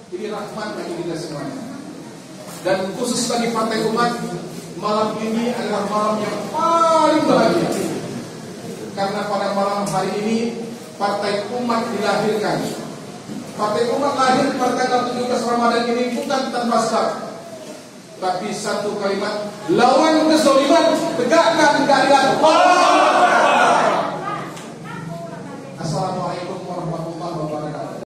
Ini rahmat bagi kita semuanya. Dan khusus bagi Partai Umat, malam ini adalah malam yang paling bahagia. Karena pada malam hari ini Partai Umat dilahirkan. Partai Umat lahir pada tanggal 17 Ramadan ini bukan tanpa sebab, tapi satu kalimat: lawan kezaliman, tegakkan keadilan.